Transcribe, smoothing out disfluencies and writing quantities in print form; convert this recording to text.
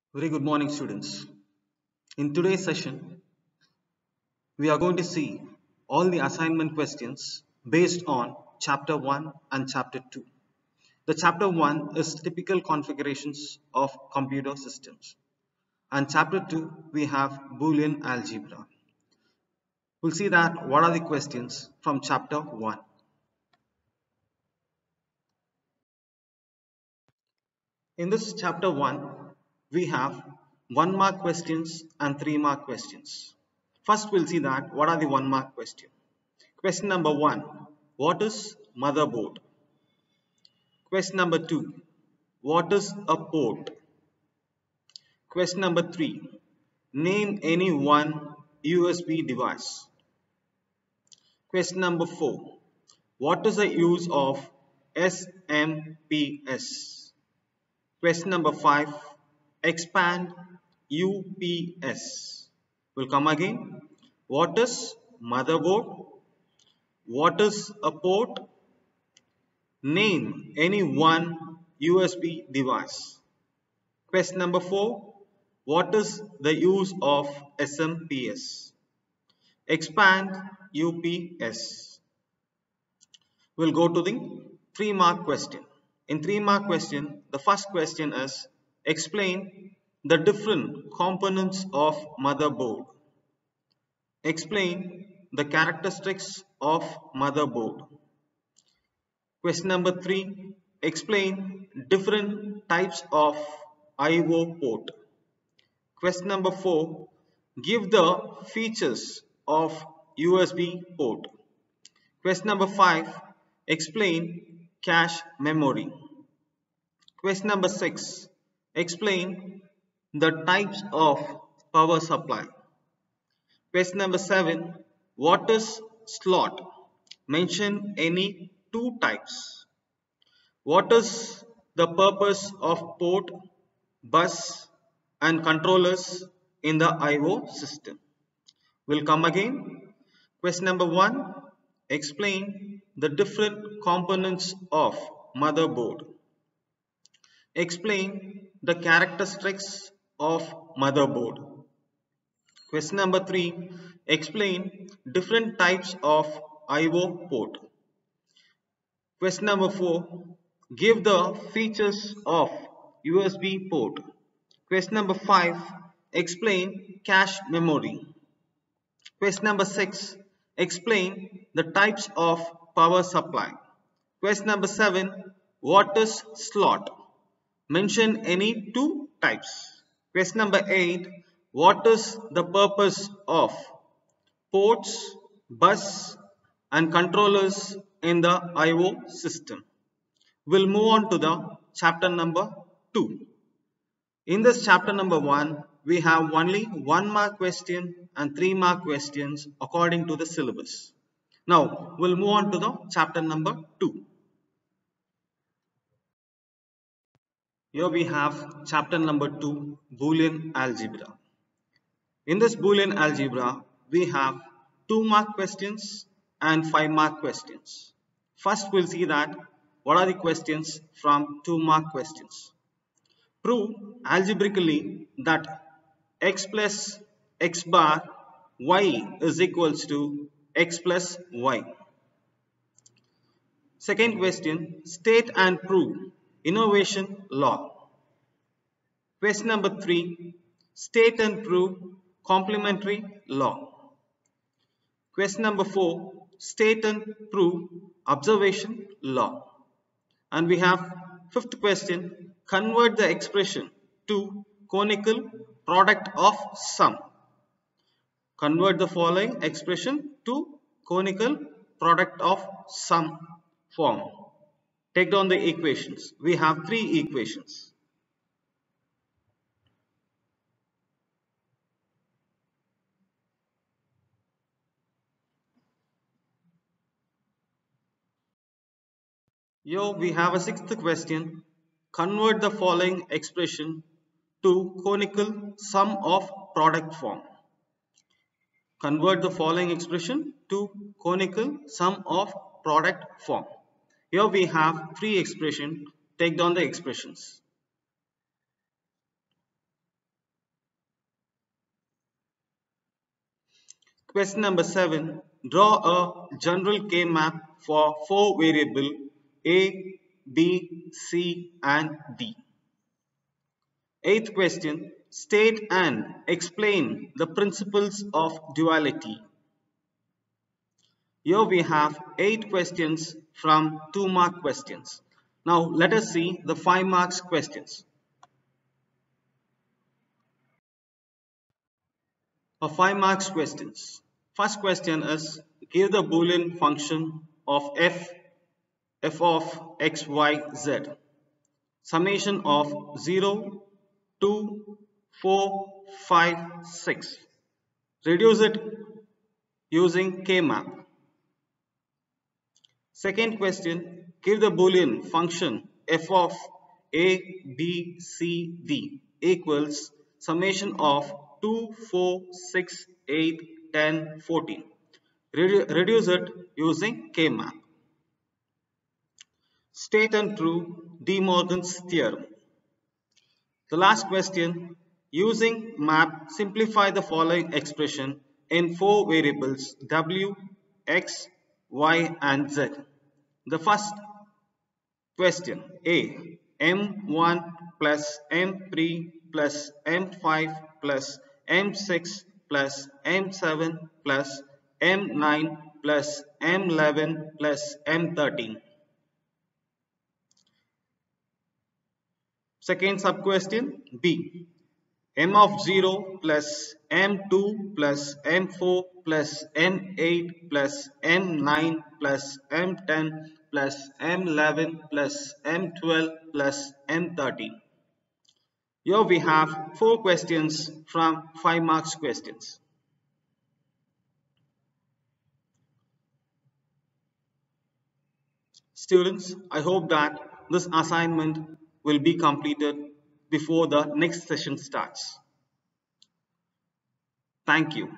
Very good morning, students. In today's session, we are going to see all the assignment questions based on chapter 1 and chapter 2. The chapter 1 is typical configurations of computer systems, and chapter 2 we have Boolean algebra. We'll see that what are the questions from chapter 1. In this chapter 1, we have 1 mark questions and 3 mark questions. First, we'll see that what are the 1 mark questions. Question number 1. What is motherboard? Question number 2. What is a port? Question number 3. Name any one USB device. Question number 4. What is the use of SMPS? Question number 5. Expand UPS. Will come again. What is motherboard? What is a port? Name any one USB device. Question number 4. What is the use of SMPS? Expand UPS. We'll go to the 3 mark question. In 3 mark question, the first question is explain the different components of motherboard. Explain the characteristics of motherboard. Question number 3. Explain different types of I/O port. Question number 4. Give the features of USB port. Question number 5. Explain cache memory. Question number 6. Explain the types of power supply. Question number 7. What is slot? Mention any 2 types. What is the purpose of port, bus and controllers in the I/O system? Will come again. Question number 1. Explain the different components of motherboard. Explain the characteristics of motherboard. Question number 3. Explain different types of I/O port. Question number 4. Give the features of USB port. Question number 5. Explain cache memory. Question number 6. Explain the types of power supply. Question number 7. What is slot? Mention any 2 types. Question number 8. What is the purpose of ports, bus and controllers in the I/O system? We'll move on to the chapter number 2. In this chapter number 1, we have only 1 mark question and 3 mark questions according to the syllabus. Now, we'll move on to the chapter number 2. Here we have chapter number 2, Boolean algebra. In this Boolean algebra, we have 2 mark questions and 5 mark questions. First, we'll see that what are the questions from 2 mark questions. Prove algebraically that x plus x bar y is equals to x plus y. Second question, state and prove innovation law. Question number 3, state and prove complementary law. Question number 4, state and prove observation law. And we have fifth question, convert the expression to conical product of sum. Convert the following expression to conical product of sum form. Take down the equations. We have 3 equations. Here we have a 6th question. Convert the following expression to conical sum of product form. Convert the following expression to conical sum of product form. Here we have 3 expressions. Take down the expressions. Question number 7. Draw a general K-map for 4 variable A, B, C and D. Eighth question. State and explain the principles of duality. Here we have 8 questions from 2-mark questions. Now let us see the 5 marks questions. For 5 marks questions. First question is, give the Boolean function of f of x, y, z. Summation of 0, 2, 4, 5, 6. Reduce it using K-map. Second question, give the Boolean function f of a, b, c, d equals summation of 2, 4, 6, 8, 10, 14. Reduce it using K-map. State and prove De Morgan's theorem. The last question, using map, simplify the following expression in 4 variables w, x, y and z. The first question A, m1 plus m3 plus m5 plus m6 plus m7 plus m9 plus m11 plus m13. Second sub question B, m of 0 plus m2 plus m4 plus m8 plus m9 plus m10 plus m11 plus m12 plus m13. Here we have 4 questions from 5 marks questions. Students, I hope that this assignment will be completed before the next session starts. Thank you.